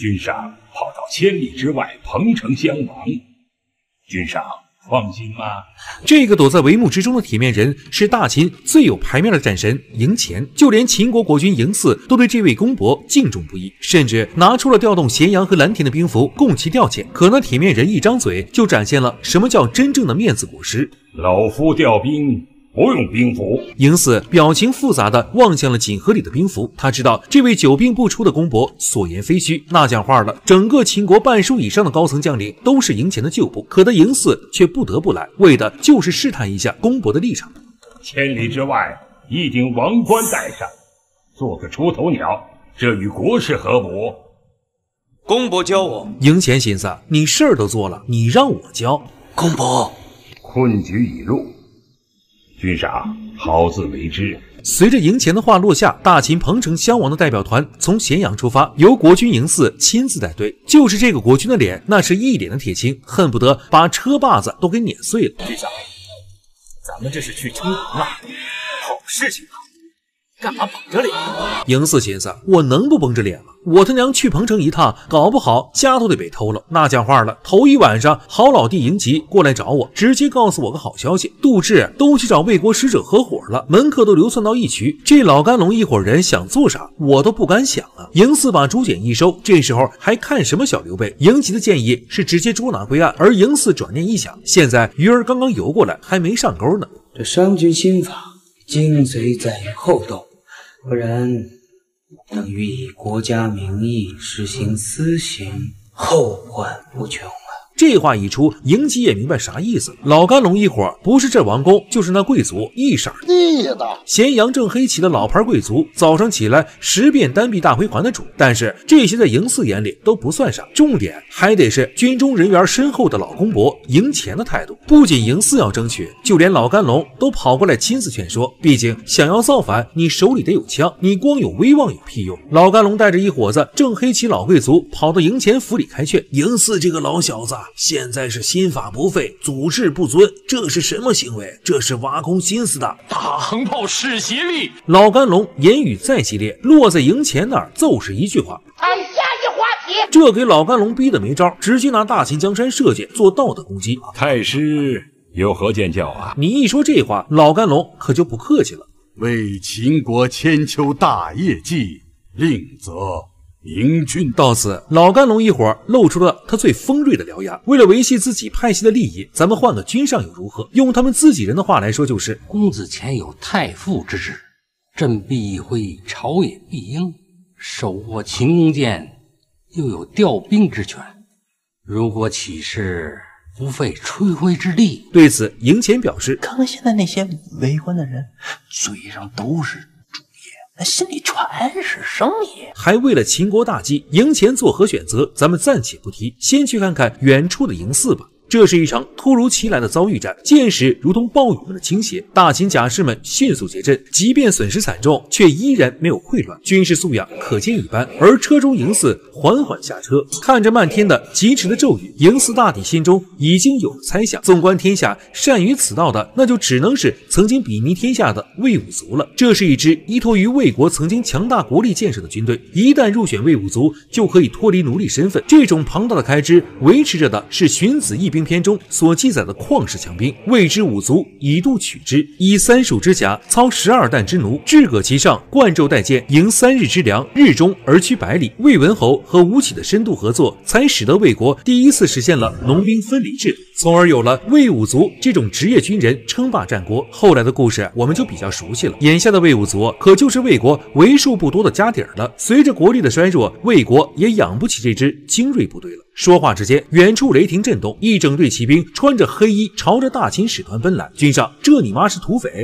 君上跑到千里之外彭城相王，君上放心吗？ 这个躲在帷幕之中的铁面人是大秦最有牌面的战神嬴虔，就连秦国国君嬴驷都对这位公伯敬重不已，甚至拿出了调动咸阳和蓝田的兵符供其调遣。可那铁面人一张嘴就展现了什么叫真正的面子果实。 老夫调兵不用兵符。 嬴驷表情复杂地望向了锦盒里的兵符，他知道这位久病不出的公伯所言非虚。那讲话了，整个秦国半数以上的高层将领都是嬴虔的旧部，可他嬴驷却不得不来，为的就是试探一下公伯的立场。 千里之外，一顶王冠戴上，做个出头鸟，这与国事何补？ 公伯教我。 嬴虔寻思，你事儿都做了，你让我教？ 公伯， 困局已入，君上好自为之。 随着嬴虔的话落下，大秦彭城襄王的代表团从咸阳出发，由国君嬴驷亲自带队。就是这个国君的脸，那是一脸的铁青，恨不得把车把子都给碾碎了。 君上，咱们这是去称王啊，好事情啊，干嘛绷着脸？ 嬴驷寻思，我能不绷着脸吗？我他娘去彭城一趟，搞不好家都得被偷了。那讲话了，头一晚上好老弟嬴吉过来找我，直接告诉我个好消息，杜雉都去找魏国使者合伙了，门客都流窜到一渠。这老甘龙一伙人想做啥，我都不敢想啊。嬴驷把竹简一收，这时候还看什么小刘备？嬴吉的建议是直接捉拿归案，而嬴驷转念一想，现在鱼儿刚刚游过来，还没上钩呢。 这商君心法精髓在于后斗，不然等于以国家名义实行私刑，后患无穷啊！ 这话一出，嬴吉也明白啥意思。老甘龙一伙不是这王公，就是那贵族，一色地的。咸阳正黑旗的老牌贵族，早上起来10遍单臂大回环的主。但是这些在嬴驷眼里都不算啥，重点还得是军中人缘深厚的老公伯嬴虔的态度。不仅嬴驷要争取，就连老甘龙都跑过来亲自劝说。毕竟想要造反，你手里得有枪，你光有威望有屁用。老甘龙带着一伙子正黑旗老贵族跑到嬴虔府里开劝：嬴驷这个老小子现在是心法不废，祖制不尊，这是什么行为？这是挖空心思的。 大横炮使邪力。 老甘龙言语再激烈，落在嬴虔那儿就是一句话： 看下一话题。 这给老甘龙逼得没招，直接拿大秦江山社稷做道德攻击。 太师有何见教啊？ 你一说这话，老甘龙可就不客气了。 为秦国千秋大业绩，令则明君。 到此，老甘龙一伙露出了他最锋锐的獠牙。为了维系自己派系的利益，咱们换个君上又如何？用他们自己人的话来说，就是公子前有太傅之志，振臂一挥，朝野必应；手握秦弓箭，又有调兵之权。如果起事，不费吹灰之力。 对此，嬴虔表示： 看看现在那些围观的人，嘴上都是主业，那心里全是生意。 还为了秦国大计，嬴虔作何选择，咱们暂且不提，先去看看远处的嬴驷吧。这是一场突如其来的遭遇战，箭矢如同暴雨般的倾斜，大秦甲士们迅速结阵，即便损失惨重，却依然没有溃乱，军事素养可见一斑。而车中嬴驷缓缓下车，看着漫天的疾驰的骤雨，嬴驷大体心中已经有了猜想。纵观天下，善于此道的，那就只能是曾经比拟天下的魏武卒了。这是一支依托于魏国曾经强大国力建设的军队，一旦入选魏武卒，就可以脱离奴隶身份。这种庞大的开支，维持着的是荀子义兵篇中所记载的旷世强兵，谓之五卒，以度取之，以3束之甲，操12担之奴，至葛其上，冠胄带剑，营3日之粮，日中而驱百里。魏文侯和吴起的深度合作，才使得魏国第一次实现了农兵分离制，从而有了魏武卒这种职业军人称霸战国。后来的故事我们就比较熟悉了，眼下的魏武卒可就是魏国为数不多的家底儿了。随着国力的衰弱，魏国也养不起这支精锐部队了。说话之间，远处雷霆震动，一整队骑兵穿着黑衣朝着大秦使团奔来。君上，这你妈是土匪！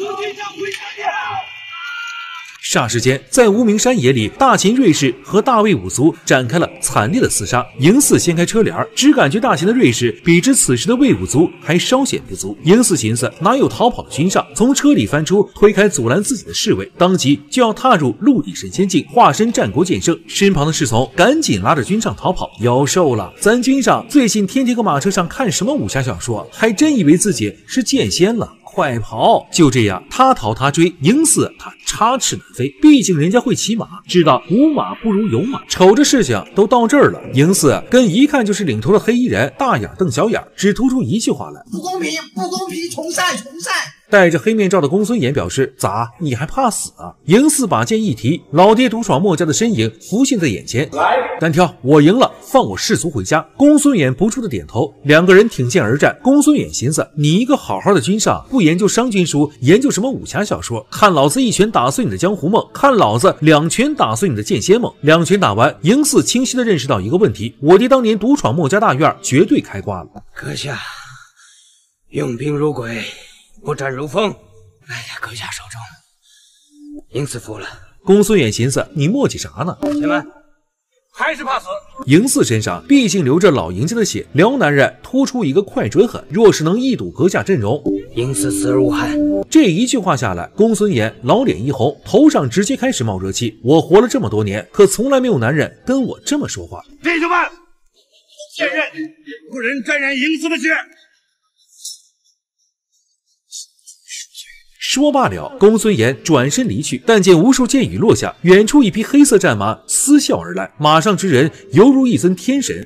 霎时间，在无名山野里，大秦锐士和大魏武卒展开了惨烈的厮杀。嬴驷掀开车帘，只感觉大秦的锐士比之此时的魏武卒还稍显不足。嬴驷寻思，哪有逃跑的君上？从车里翻出，推开阻拦自己的侍卫，当即就要踏入陆地神仙境，化身战国剑圣。身旁的侍从赶紧拉着君上逃跑。妖兽了，咱君上最近天天搁马车上看什么武侠小说，还真以为自己是剑仙了。 快跑！就这样，他逃他追，赢四他插翅难飞。毕竟人家会骑马，知道无马不如有马。瞅着事情都到这儿了，赢四跟一看就是领头的黑衣人大眼瞪小眼，只突出一句话来： 不公平，不公平，重赛，重赛！ 戴着黑面罩的公孙衍表示：“咋，你还怕死啊？”赢四把剑一提，老爹独闯墨家的身影浮现在眼前。单挑，我赢了，放我士卒回家。公孙衍不住的点头，两个人挺剑而战。公孙衍寻思：你一个好好的军上，不研究商君书，研究什么武侠小说？看老子一拳打碎你的江湖梦，看老子两拳打碎你的剑仙梦。两拳打完，赢四清晰的认识到一个问题：我爹当年独闯墨家大院，绝对开挂了。 阁下用兵如鬼，不战如风，赖在阁下手中，赢四服了。 公孙衍寻思：你磨叽啥呢？ 且慢， 还是怕死。 赢四身上毕竟流着老赢家的血，辽男人突出一个快准狠，若是能一睹阁下阵容， 赢四死而无憾。 这一句话下来，公孙衍老脸一红，头上直接开始冒热气。我活了这么多年，可从来没有男人跟我这么说话。 弟兄们，现任不忍沾染赢四的血。 说罢了，公孙衍转身离去，但见无数箭雨落下，远处一匹黑色战马嘶啸而来，马上之人犹如一尊天神。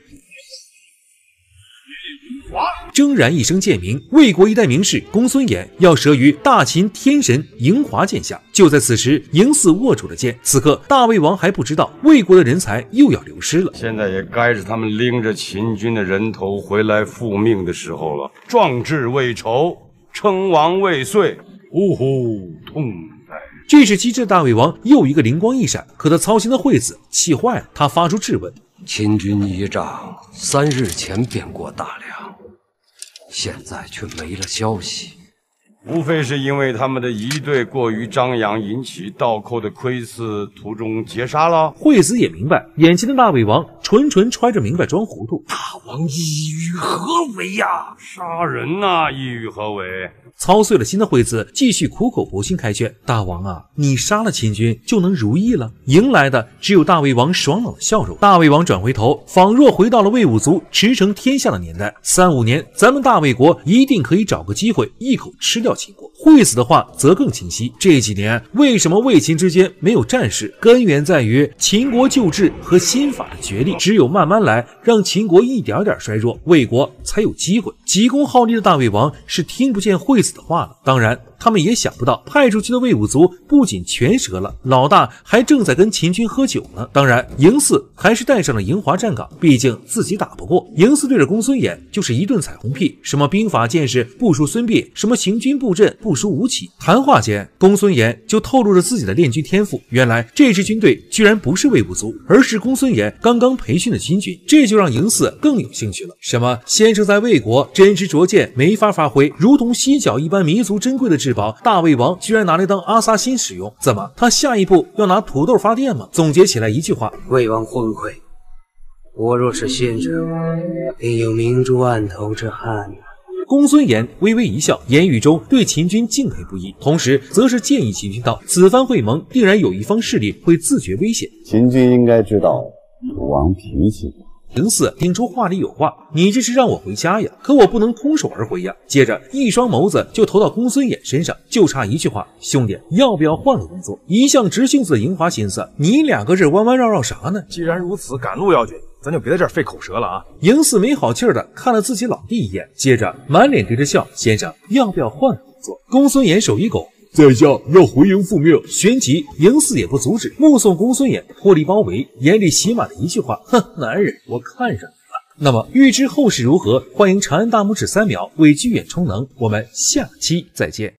铮然一声剑鸣，魏国一代名士公孙衍要折于大秦天神嬴华剑下。就在此时，嬴四握住了剑。此刻，大魏王还不知道魏国的人才又要流失了。 现在也该是他们拎着秦军的人头回来复命的时候了。壮志未酬，称王未遂。呜呼，痛哉！ 这时机智的大魏王又一个灵光一闪，可他操心的惠子气坏了，他发出质问： 秦军一仗3日前便过大梁，现在却没了消息， 无非是因为他们的仪队过于张扬，引起倒寇的窥伺，途中截杀了。 惠子也明白，眼前的大魏王纯揣着明白装糊涂。 大王意欲何为呀？ 杀人呐，意欲何为？ 操碎了心的惠子继续苦口婆心开劝：大王啊，你杀了秦军就能如意了。迎来的只有大魏王爽朗的笑容。大魏王转回头，仿若回到了魏武卒驰骋天下的年代。3、5年，咱们大魏国一定可以找个机会一口吃掉秦国。惠子的话则更清晰，这几年为什么魏秦之间没有战事，根源在于秦国旧制和新法的角力，只有慢慢来，让秦国一点点衰弱，魏国才有机会。急功好利的大魏王是听不见惠子的话了。当然他们也想不到，派出去的魏武卒不仅全折了，老大还正在跟秦军喝酒呢。当然嬴四还是带上了嬴华站岗，毕竟自己打不过。嬴四对着公孙衍就是一顿彩虹屁，什么兵法见识不输孙膑，什么行军布阵不输吴起。谈话间，公孙衍就透露着自己的练军天赋，原来这支军队居然不是魏武卒，而是公孙衍刚刚培训的新军，这就让嬴四更有兴趣了。什么先生在魏国真知灼见，没法发挥，如同犀角一般弥足珍贵的至宝，大魏王居然拿来当阿萨辛使用，怎么他下一步要拿土豆发电吗？总结起来一句话： 魏王昏聩，我若是先者，定有明珠暗投之憾。 公孙衍微微一笑，言语中对秦军敬佩不已，同时则是建议秦军道：此番会盟定然有一方势力会自觉危险， 秦军应该知道楚王脾气。 嬴四听出话里有话，你这是让我回家呀？可我不能空手而回呀。接着一双眸子就投到公孙衍身上，就差一句话：兄弟，要不要换个工作？一向直性子的嬴华心思，你两个这弯弯绕绕啥呢？ 既然如此，赶路要紧，咱就别在这儿费口舌了啊！ 嬴四没好气儿的看了自己老弟一眼，接着满脸堆着笑：先生，要不要换个工作？公孙衍手一拱： 在下要回营复命。 旋即嬴四也不阻止，目送公孙衍脱离包围，眼里写满了一句话：哼，男人，我看上你了。那么预知后事如何，欢迎长按大拇指3秒为剧院充能，我们下期再见。